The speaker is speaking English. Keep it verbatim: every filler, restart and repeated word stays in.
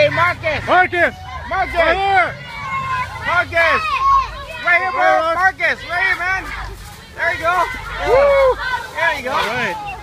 Hey, Marcus. Marcus. Marcus. Right here. Marcus. Right here, bro. Marcus. Right here, man. There you go. Woo. There you go. All right.